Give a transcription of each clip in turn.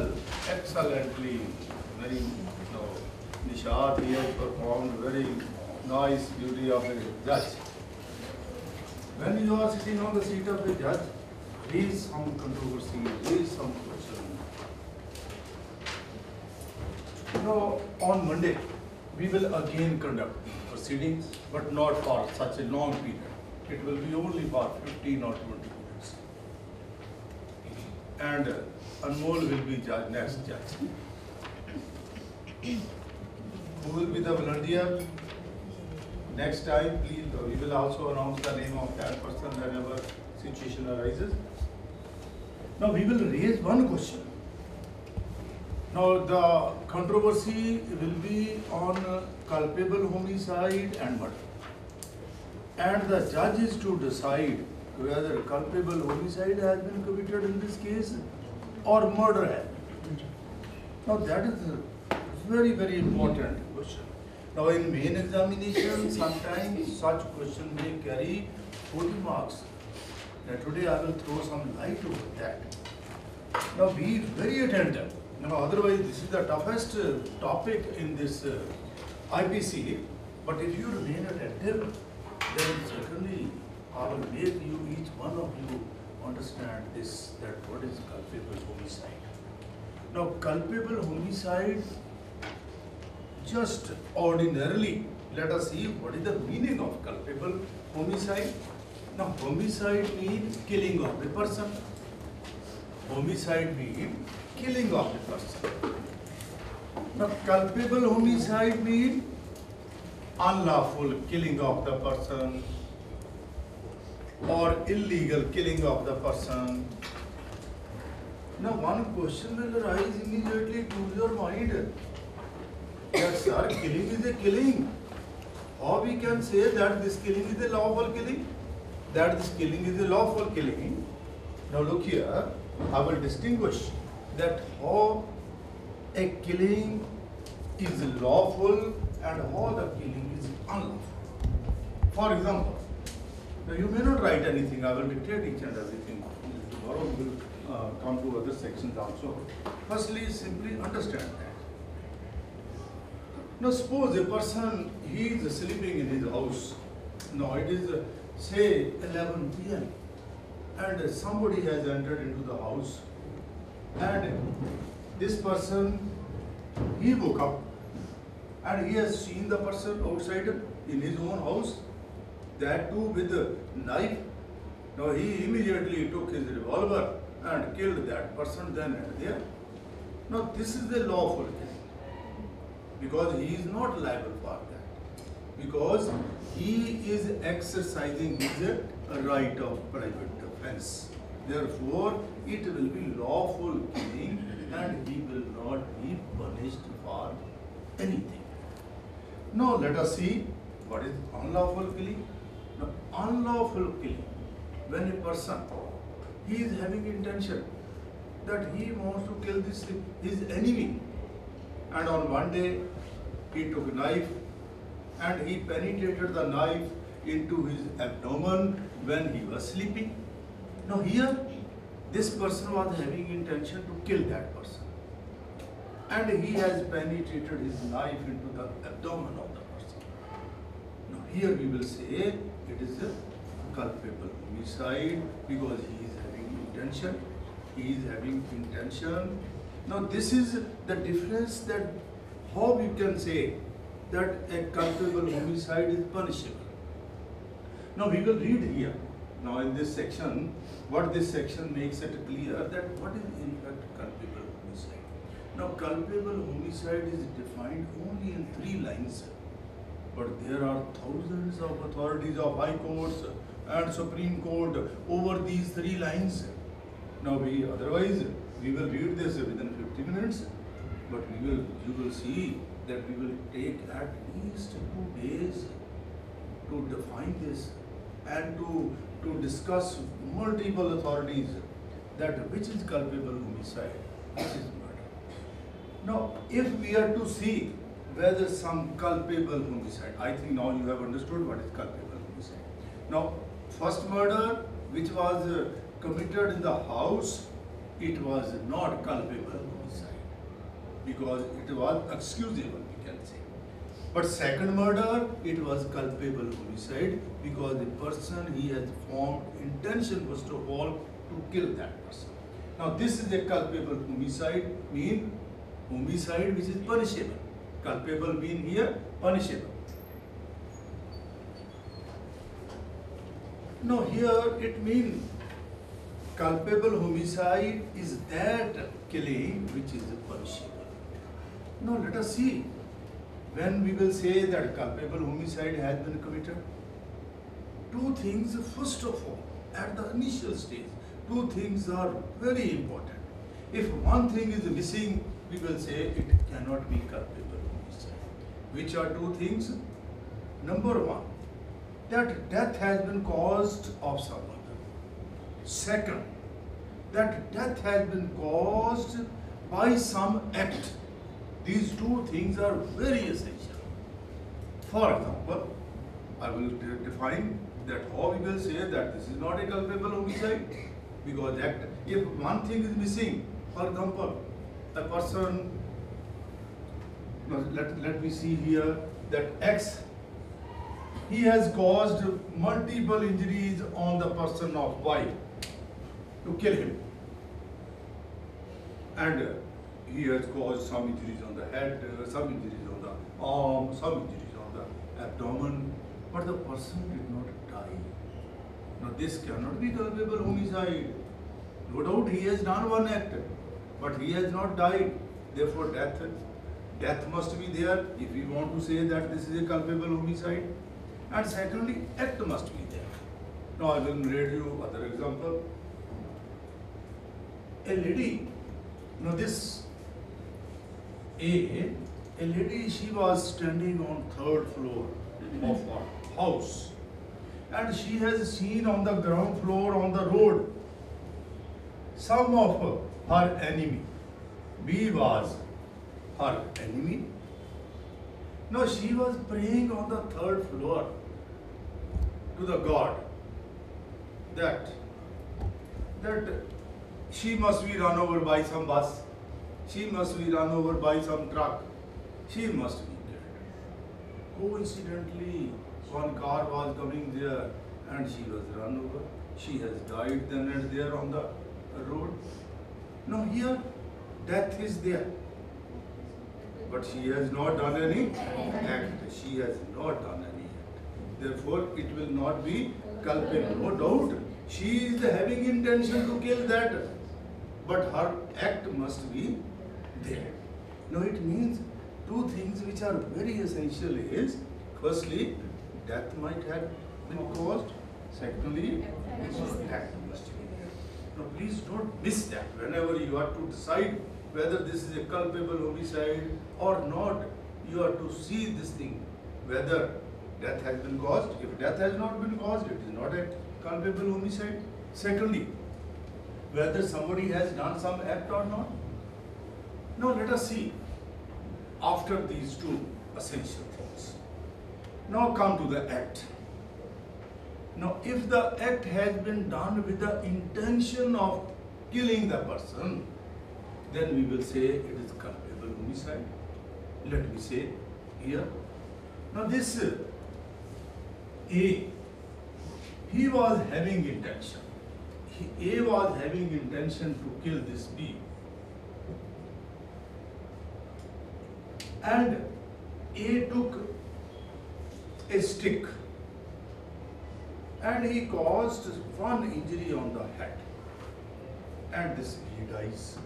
excellently. Very, Nishad, he has performed very nice duty of a judge. When you are sitting on the seat of a judge, there is some controversy, there is some question. On Monday, we will again conduct proceedings, but not for such a long period. It will be only for 15 or 20 minutes. And Anmol will be next judge. Who will be the volunteer? Next time, please, we will also announce the name of that person whenever situation arises. Now, we will raise one question. Now, the controversy will be on culpable homicide and murder. And the judge is to decide whether culpable homicide has been committed in this case or murder has been. Now, that is a very, very important question. Now, in main examination, sometimes such question may carry 40 marks. Now, today I will throw some light over that. Now, be very attentive. Now, otherwise, this is the toughest topic in this IPC. But if you remain attentive, then certainly I will make you, each one of you, understand this, that what is culpable homicide. Now, culpable homicide, just ordinarily, let us see what is the meaning of culpable homicide. Now, homicide means killing of a person. Homicide means killing of a person. Now, culpable homicide means unlawful killing of the person or illegal killing of the person. Now, one question will arise immediately to your mind. That, sir, killing is a killing. How we can say that this killing is a lawful killing? That this killing is a lawful killing. Now, look here, I will distinguish that how a killing is lawful and how the killing is unlawful. For example, now you may not write anything, I will dictate each and everything. Tomorrow we will come to other sections also. Firstly, simply understand that. Now suppose a person, he is sleeping in his house. Now it is say 11 p.m. and somebody has entered into the house, and this person, he woke up and he has seen the person outside in his own house, that too with a knife. Now he immediately took his revolver and killed that person then and there. Now this is the lawful killing, because he is not liable for that, because he is exercising his right of private defense. Therefore, it will be lawful killing and he will not be punished for anything. Now let us see what is unlawful killing. Now, unlawful killing, when a person, he is having intention that he wants to kill his enemy, and on one day he took a knife and he penetrated the knife into his abdomen when he was sleeping. Now here, this person was having intention to kill that person, and he has penetrated his knife into the abdomen of the person. Now here we will say it is a culpable homicide because he is having intention. He is having intention. Now this is the difference, that how we can say that a culpable homicide is punishable. Now we will read here. Now in this section, what this section makes it clear that what is in fact culpable homicide. Now culpable homicide is defined only in 3 lines, but there are thousands of authorities of high courts and Supreme Court over these 3 lines. Now otherwise we will read this within 50 minutes, but you will see that we will take at least 2 days to define this and to discuss multiple authorities that which is culpable homicide, which is murder. Now, if we are to see whether some culpable homicide, I think now you have understood what is culpable homicide. Now, first murder which was committed in the house, it was not culpable homicide. because it was excusable, we can say. But second murder, it was culpable homicide because the person, he has formed intention first of all to kill that person. Now this is a culpable homicide, mean homicide which is punishable. Culpable mean here punishable. Now here it means culpable homicide is that killing which is punishable. Now let us see, when we will say that culpable homicide has been committed, two things, first of all, at the initial stage, two things are very important. If one thing is missing, we will say it cannot be culpable homicide. Which are two things? Number one, that death has been caused of some other. Second, that death has been caused by some act. These two things are very essential. For example, I will define that how we will say that this is not a culpable homicide, because act, if one thing is missing, for example, a person, let me see here, that X, he has caused multiple injuries on the person of Y to kill him. And he has caused some injuries on the head, some injuries on the arm, some injuries on the abdomen, but the person did not die. Now this cannot be culpable homicide. No doubt he has done one act, but he has not died. Therefore death must be there if we want to say that this is a culpable homicide. And secondly, act must be there. Now I will read you other example. A lady, now this a lady, she was standing on third floor of her house, and she has seen on the ground floor on the road some of her enemy. B was her enemy. Now she was praying on the third floor to the God that she must be run over by some bus, she must be run over by some truck, she must be killed. Coincidentally, one car was coming there and she was run over. She has died then and there on the road. Now here, death is there, but she has not done any act. She has not done any act. Therefore, it will not be culpable. No doubt, she is having intention to kill that, but her act must be there. Now it means two things which are very essential is, firstly, death might have been caused. Secondly, act must be there. Now please don't miss that. Whenever you are to decide whether this is a culpable homicide or not, you are to see this thing, whether death has been caused. If death has not been caused, it is not a culpable homicide. Secondly, whether somebody has done some act or not. Now let us see after these two essential things. Now come to the act. Now if the act has been done with the intention of killing the person, then we will say it is culpable homicide. Let me say here. Now this A, he was having intention. A was having intention to kill this B. And A took a stick and he caused one injury on the head. And this B dies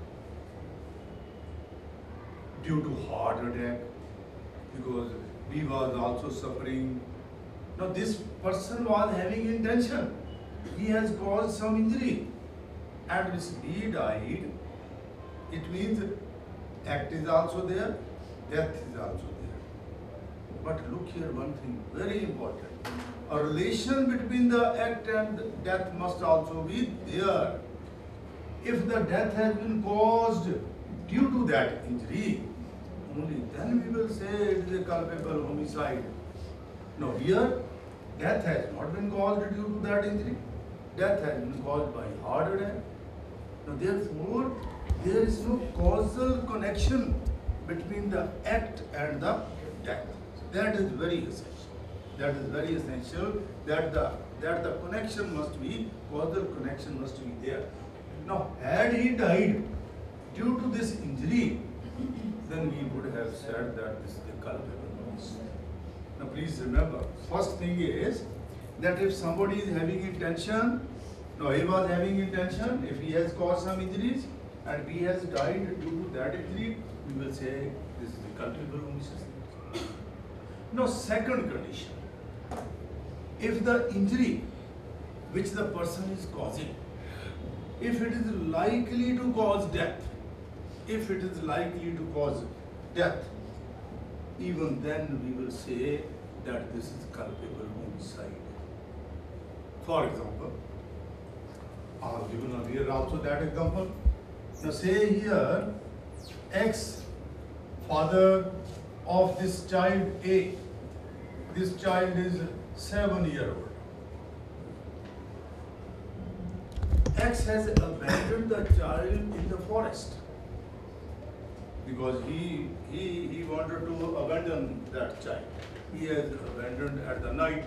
due to heart attack, because B was also suffering. Now this person was having intention. He has caused some injury and this B died. It means act is also there, death is also there. But look here, one thing very important. A relation between the act and death must also be there. If the death has been caused due to that injury, only then we will say it is a culpable homicide. Now here, death has not been caused due to that injury. Death has been caused by heart attack. Now therefore, there is no causal connection connection between the act and the death. That is very essential. That is very essential that the connection must be, causal connection must be there. Now, had he died due to this injury, then we would have said that this is the culpable cause. Now, please remember, first thing is that if somebody is having intention, no, he was having intention, if he has caused some injuries and he has died due to that injury, we will say this is the culpable homicide. Now, second condition, if the injury which the person is causing, if it is likely to cause death, if it is likely to cause death, even then we will say that this is culpable homicide. For example, I have given earlier also that example. Now say here, ex-father of this child A, this child is 7-year-old. X has abandoned the child in the forest because he wanted to abandon that child. He has abandoned at the night.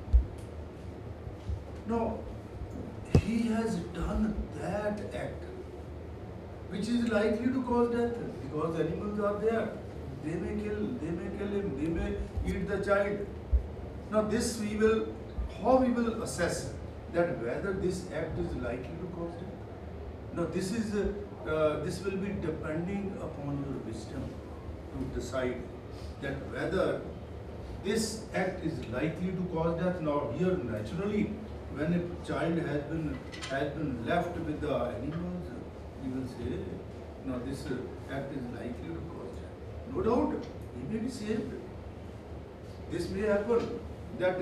Now, he has done that act which is likely to cause death because animals are there. They may kill him, they may eat the child. Now this how we will assess that whether this act is likely to cause death? Now this will be depending upon your wisdom to decide that whether this act is likely to cause death. Now here naturally, when a child has been left with the animals, you will say, now this act is likely to cause death. No doubt, he may be saved. This may happen that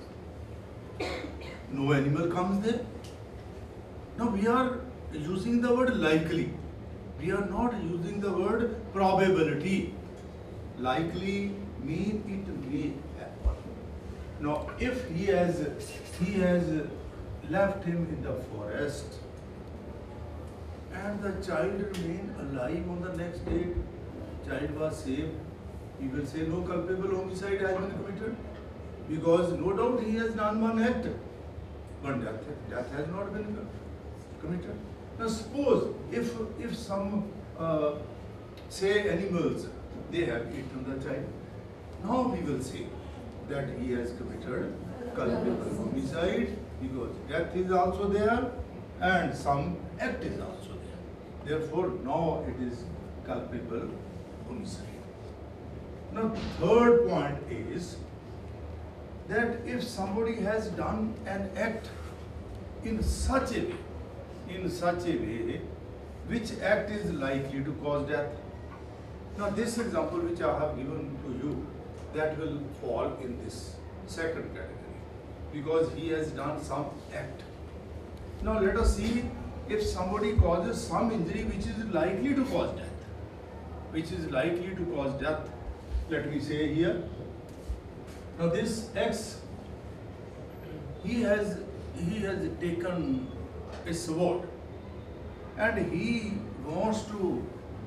no animal comes there. Now we are using the word likely. We are not using the word probability. Likely means it may happen. Now if he has left him in the forest and the child remained alive on the next day, child was saved, we will say no culpable homicide has been committed because no doubt he has done one act, but death has not been committed. Now suppose if some say animals, they have eaten the child, now we will say that he has committed culpable homicide because death is also there and some act is also there. Therefore, now it is culpable homicide. Now, third point is that if somebody has done an act in such a way, which act is likely to cause death? Now, this example which I have given to you, that will fall in this second category because he has done some act. Now, let us see if somebody causes some injury which is likely to cause death. Which is likely to cause death. Let me say here. Now this X, he has taken a sword and he wants to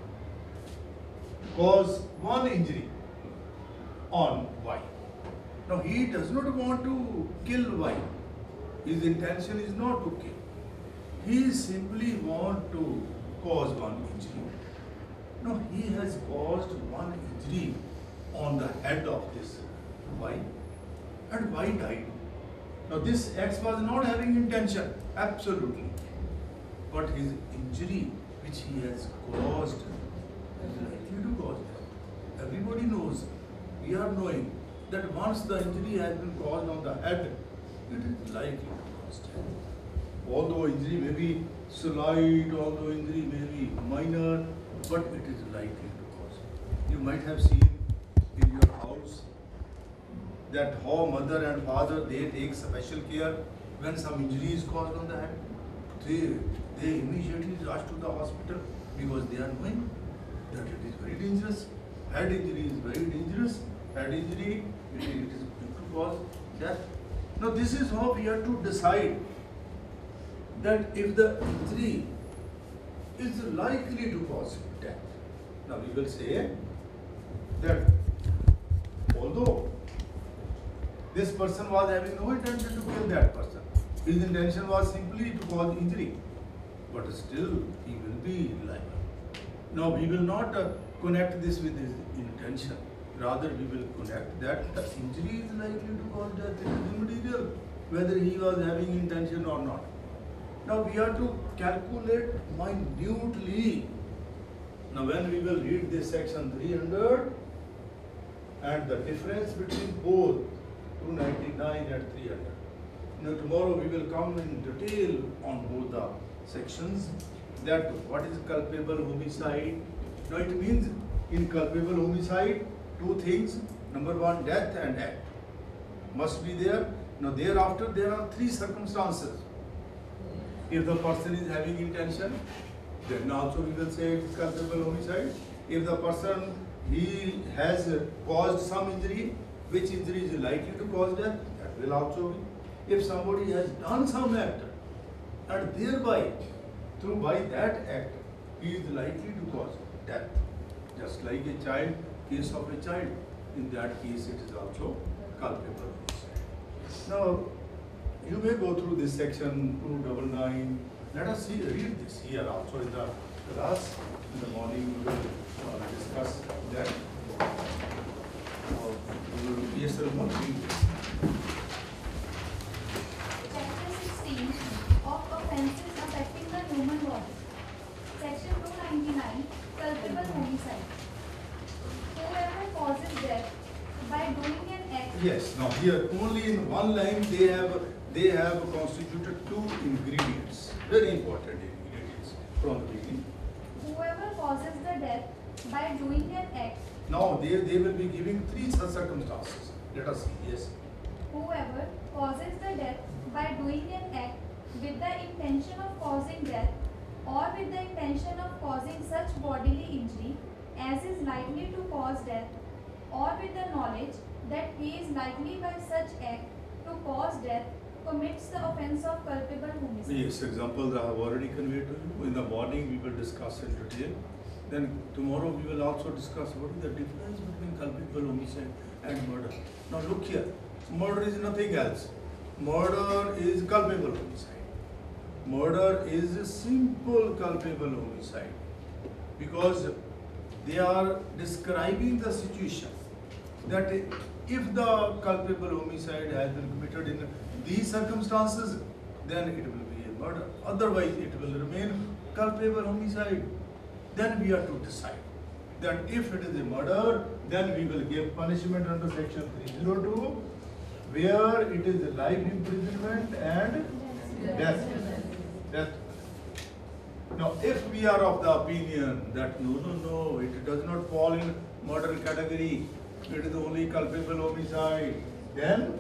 cause one injury on Y. Now he does not want to kill Y. His intention is not to kill. He simply wants to cause one injury. Now he has caused one injury on the head of this Y and Y died. Now this X was not having intention, absolutely. But his injury which he has caused is likely to cause death. Everybody knows, we are knowing that once the injury has been caused on the head, it is likely to cause death. Although injury may be slight, although injury may be minor, but it is likely to cause. You might have seen in your house that how mother and father, they take special care when some injury is caused on the head. They immediately rush to the hospital because they are knowing that it is very dangerous. Head injury is very dangerous. Head injury, it is going to cause death. Now this is how we have to decide that if the injury is likely to cause death. Now we will say that although this person was having no intention to kill that person, his intention was simply to cause injury, but still he will be liable. Now we will not connect this with his intention. Rather, we will connect that the injury is likely to cause death. It is immaterial whether he was having intention or not. Now we have to calculate minutely. Now when we will read this section 300 and the difference between both 299 and 300. Now tomorrow we will come in detail on both the sections, that what is culpable homicide. Now it means in culpable homicide, two things. Number one, death and act must be there. Now thereafter there are three circumstances. If the person is having intention, then also we will say it is culpable homicide. If the person, he has caused some injury, which injury is likely to cause death, that will also be. If somebody has done some act and thereby, by that act, he is likely to cause death. Just like a child, case of a child, in that case it is also culpable homicide. Now, you may go through this section 299. Let us read this here also in the class. In the morning we will discuss that. We will yes, sir, read this. Chapter 16 of offences affecting the human body. Section 299, culpable homicide. Whoever causes death by doing an act. Yes. Now here only in one line they have constituted two ingredients, very important ingredients from the beginning. Whoever causes the death by doing an act. Now they will be giving three circumstances. Let us see. Yes. Whoever causes the death by doing an act with the intention of causing death or with the intention of causing such bodily injury as is likely to cause death, or with the knowledge that he is likely by such act to cause death, commits the offence of culpable homicide. Yes, examples I have already conveyed to you. In the morning we will discuss in detail. Then tomorrow we will also discuss what is the difference between culpable homicide and murder. Now look here, murder is nothing else. Murder is culpable homicide. Murder is a simple culpable homicide because they are describing the situation that if the culpable homicide has been committed in these circumstances, then it will be a murder. Otherwise, it will remain culpable homicide. Then we have to decide that if it is a murder, then we will give punishment under section 302, where it is life imprisonment and death. Now, if we are of the opinion that no, it does not fall in murder category, it is only culpable homicide, then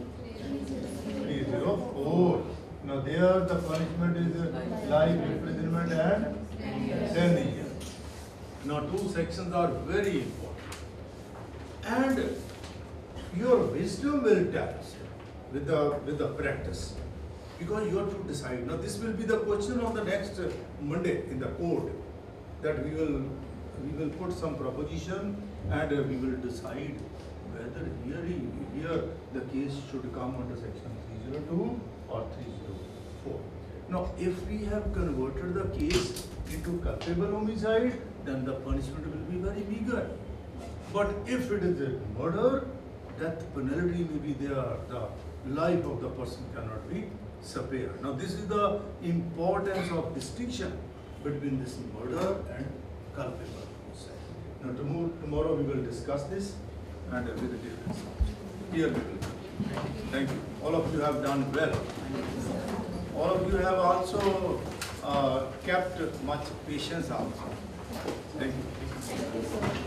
304. Now there the punishment is life imprisonment and 10 years. Now two sections are very important. And your wisdom will tell us with the practice. Because you have to decide. Now this will be the question of the next Monday in the court, that we will put some proposition and we will decide whether here the case should come under section 302 or 304. Now if we have converted the case into culpable homicide, then the punishment will be very meager. But if it is a murder, death penalty may be there, the life of the person cannot be spared. Now this is the importance of distinction between this murder and culpable homicide. Now tomorrow we will discuss this and with the difference. Here we will. Thank you. All of you have done well. All of you have also kept much patience also. Thank you.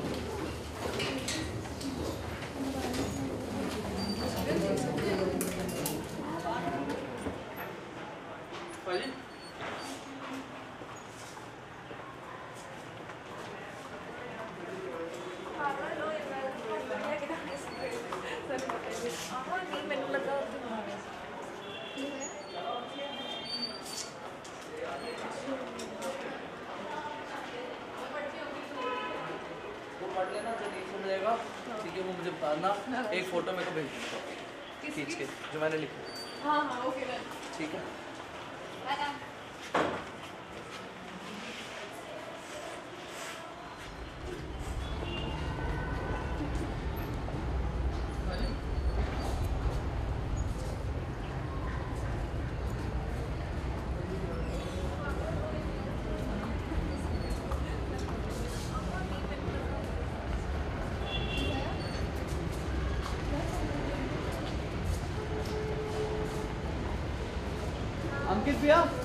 पढ़ लेना जो नहीं समझेगा, ठीक है वो मुझे बताना, एक फोटो मेरे को भेज दो खींच के जो मैंने लिखा। हाँ हाँ ओके डन। ठीक है। अंकित भैया